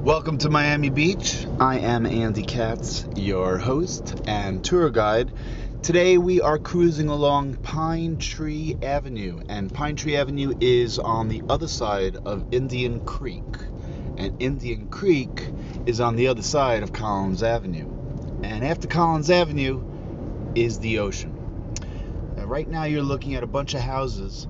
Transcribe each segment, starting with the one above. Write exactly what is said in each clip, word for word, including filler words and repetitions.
Welcome to Miami Beach. I am Andy Katz, your host and tour guide. Today we are cruising along Pine Tree Avenue, and Pine Tree Avenue is on the other side of Indian Creek, and Indian Creek is on the other side of Collins Avenue. And after Collins Avenue is the ocean. Now, right now you're looking at a bunch of houses.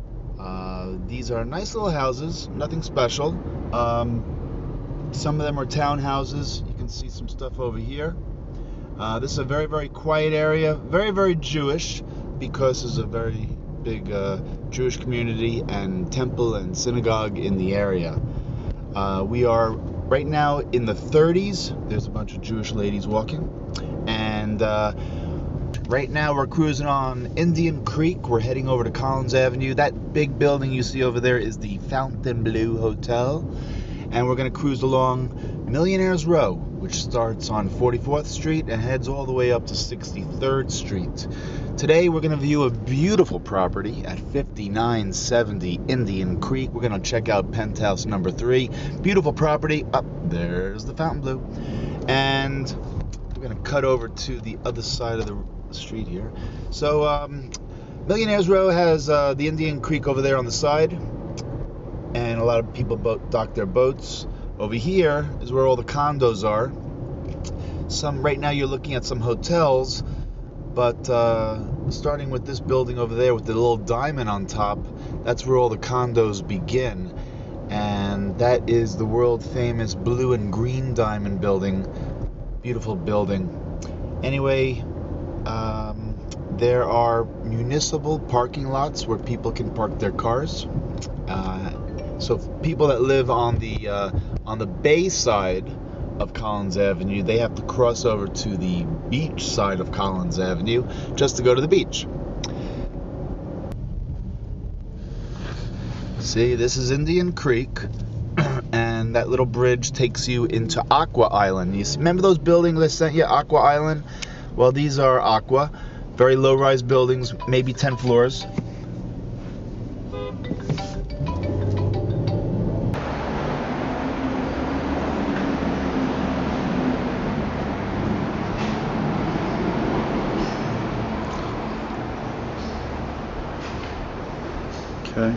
Uh, these are nice little houses, nothing special. Um, Some of them are townhouses. You can see some stuff over here. Uh, this is a very, very quiet area. Very, very Jewish, because there's a very big uh, Jewish community and temple and synagogue in the area. Uh, we are right now in the thirties. There's a bunch of Jewish ladies walking. And uh, right now we're cruising on Indian Creek. We're heading over to Collins Avenue. That big building you see over there is the Fontainebleau Hotel. And we're going to cruise along Millionaire's Row, which starts on forty-fourth Street and heads all the way up to sixty-third Street. Today we're going to view a beautiful property at fifty-nine seventy Indian Creek. We're going to check out penthouse number three. Beautiful property. Up there's the Fontainebleau. And we're going to cut over to the other side of the street here. So um, Millionaire's Row has uh, the Indian Creek over there on the side. And a lot of people boat, dock their boats. Over here is where all the condos are. Some right now you're looking at some hotels, but uh, starting with this building over there with the little diamond on top, that's where all the condos begin. And that is the world famous blue and green diamond building. Beautiful building. Anyway, um, there are municipal parking lots where people can park their cars. Uh, So people that live on the uh, on the bay side of Collins Avenue, they have to cross over to the beach side of Collins Avenue just to go to the beach. See, this is Indian Creek, and that little bridge takes you into Aqua Island. You see, remember those buildings I sent you, Aqua Island? Well, these are Aqua, very low-rise buildings, maybe ten floors. Okay.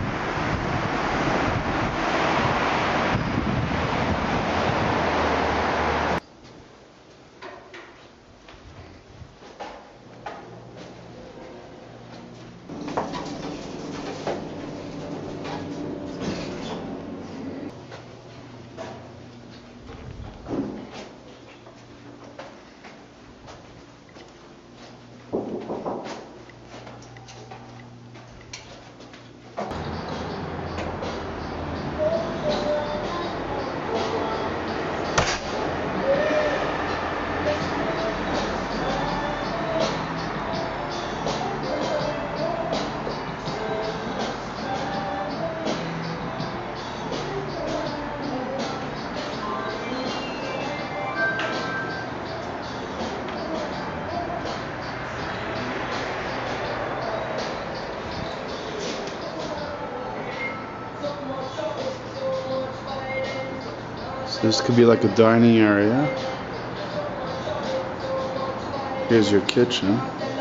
So this could be like a dining area. Here's your kitchen.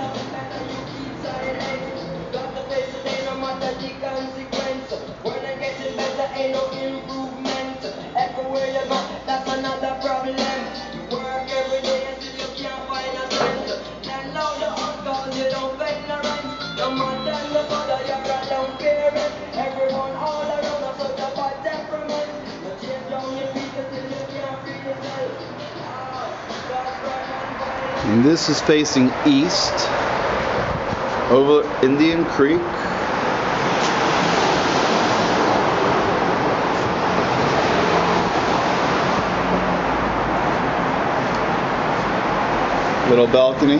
And this is facing east over Indian Creek. Little balcony.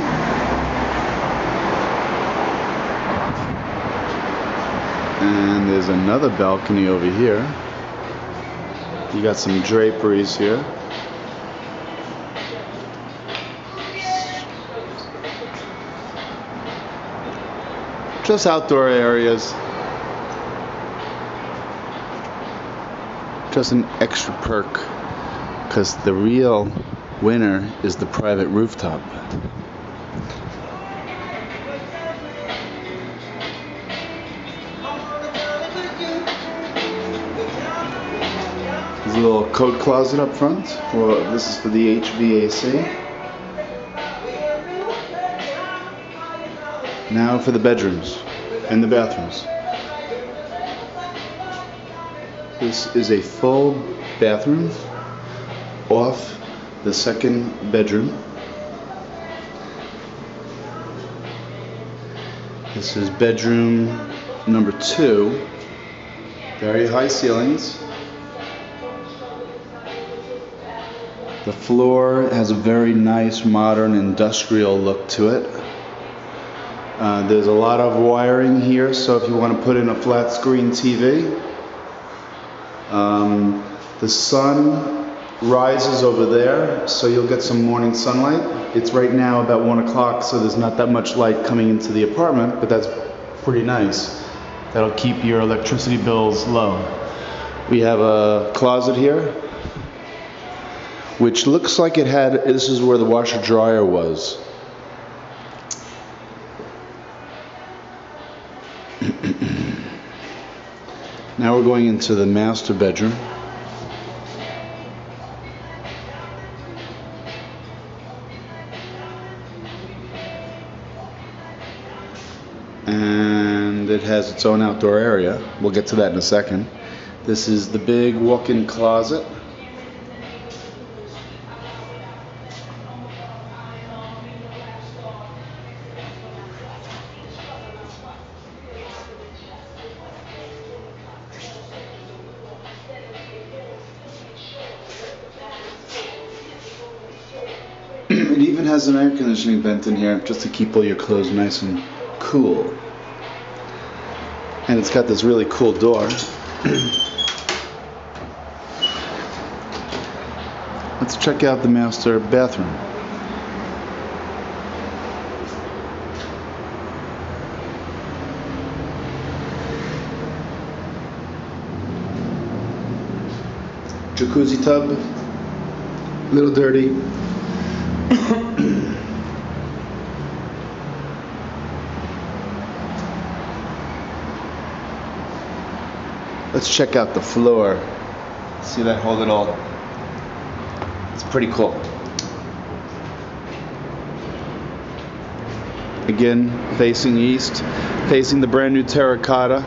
And there's another balcony over here. You got some draperies here. Just outdoor areas. Just an extra perk. because the real winner is the private rooftop. There's a little coat closet up front. Well, this is for the H V A C. Now for the bedrooms and the bathrooms. This is a full bathroom off the second bedroom. This is bedroom number two. Very high ceilings. The floor has a very nice modern industrial look to it. Uh, there's a lot of wiring here, so if you want to put in a flat screen T V. Um, the sun rises over there, so you'll get some morning sunlight. It's right now about one o'clock, so there's not that much light coming into the apartment, but that's pretty nice. That'll keep your electricity bills low. We have a closet here, which looks like it had, this is where the washer dryer was. Now we're going into the master bedroom. And it has its own outdoor area. We'll get to that in a second. This is the big walk-in closet. It even has an air conditioning vent in here just to keep all your clothes nice and cool. And it's got this really cool door. Let's check out the master bathroom. Jacuzzi tub, a little dirty. Let's check out the floor. See that whole little, it's pretty cool. Again, facing east, facing the brand new terracotta.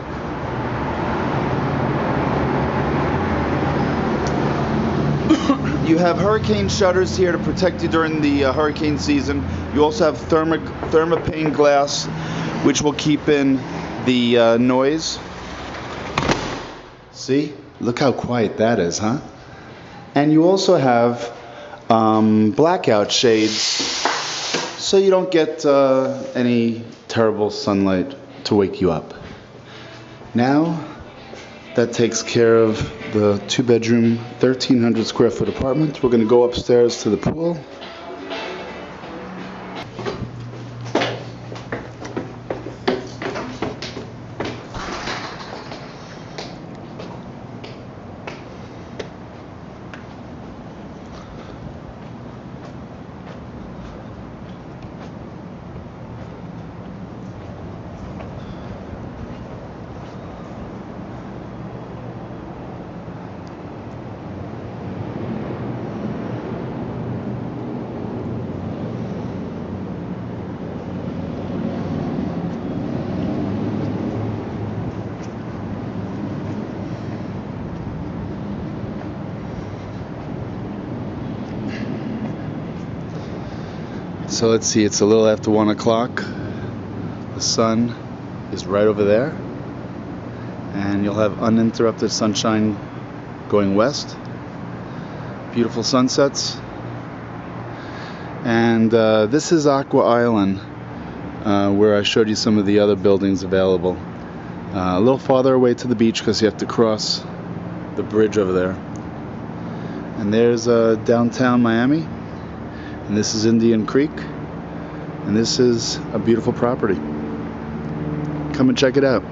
You have hurricane shutters here to protect you during the uh, hurricane season. You also have thermic, thermopane glass, which will keep in the uh, noise. See? Look how quiet that is, huh? And you also have um, blackout shades, so you don't get uh, any terrible sunlight to wake you up. Now, that takes care of the two-bedroom, thirteen hundred square foot apartment. We're going to go upstairs to the pool. So let's see, it's a little after one o'clock. The sun is right over there. And you'll have uninterrupted sunshine going west. Beautiful sunsets. And uh, this is Aqua Island, uh, where I showed you some of the other buildings available. Uh, a little farther away to the beach because you have to cross the bridge over there. And there's uh, downtown Miami. And this is Indian Creek. And this is a beautiful property. Come and check it out.